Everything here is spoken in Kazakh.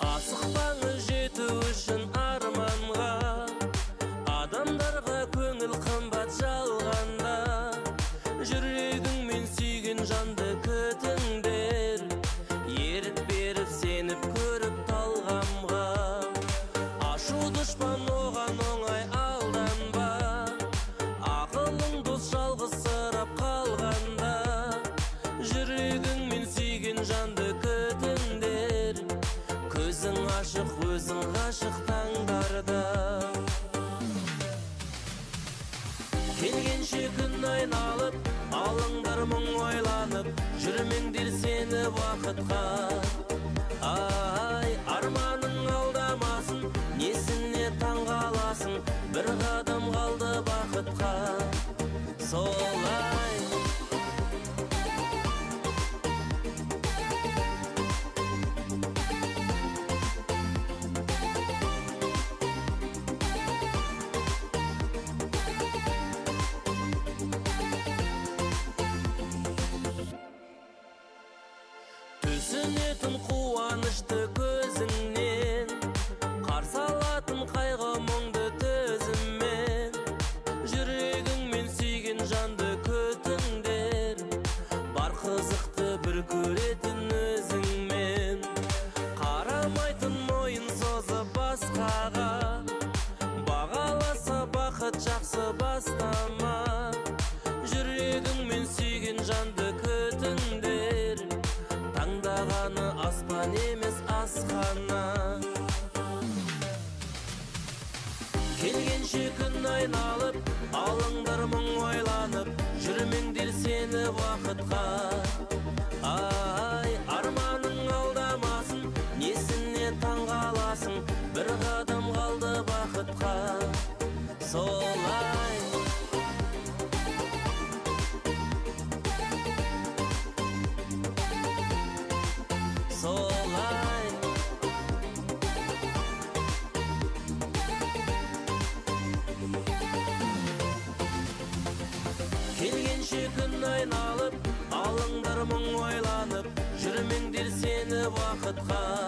Асықпаңыз жету үшін арманға, адамдарға көңіл қымбат жалғанда. Жүрегіңмен сүйген жанды күтіңдер, ерік беріп сеніп көріп талғамға. Ашу дұшпан оған оңай алданба, ақылың дос жалғыз сырап қалғанда. Жүрегіңмен сүйген жанды күтіңдер, көзің ашық өзің ғашық таңдарда. Келгенше күн айналып, алыңдар мұң ойланып, жүрмеңдер сені уақытқа. Ай, арманың алдамасын, несіне таңғаласын, бір қадам қалды бақытқа. Солай. Түсінетін қуанышты көзіңнен, қарсы алатын қайғы мұңды төзіммен. Жүрегіңмен сүйген жанды күтіңдер, бар қызықты бір көретін өзіңмен. Қарамайтын мойын созып басқаға, бағаласа бақыт жақсы бастама. Жүрегіңмен сүйген жанды күтіңдер, таңдағаны аспан емес асхана. Келгенше күн айналып, алыңдар мұң ойланып, жүрмеңдер сені уақытқа. Ай, арманың алдамасын, несіне таңғаласын, бір қадам қалды бақытқа. Солай. Солай. Келгенше күн айналып, алыңдар мұң ойланып, жүрмеңдер сені уақытқа.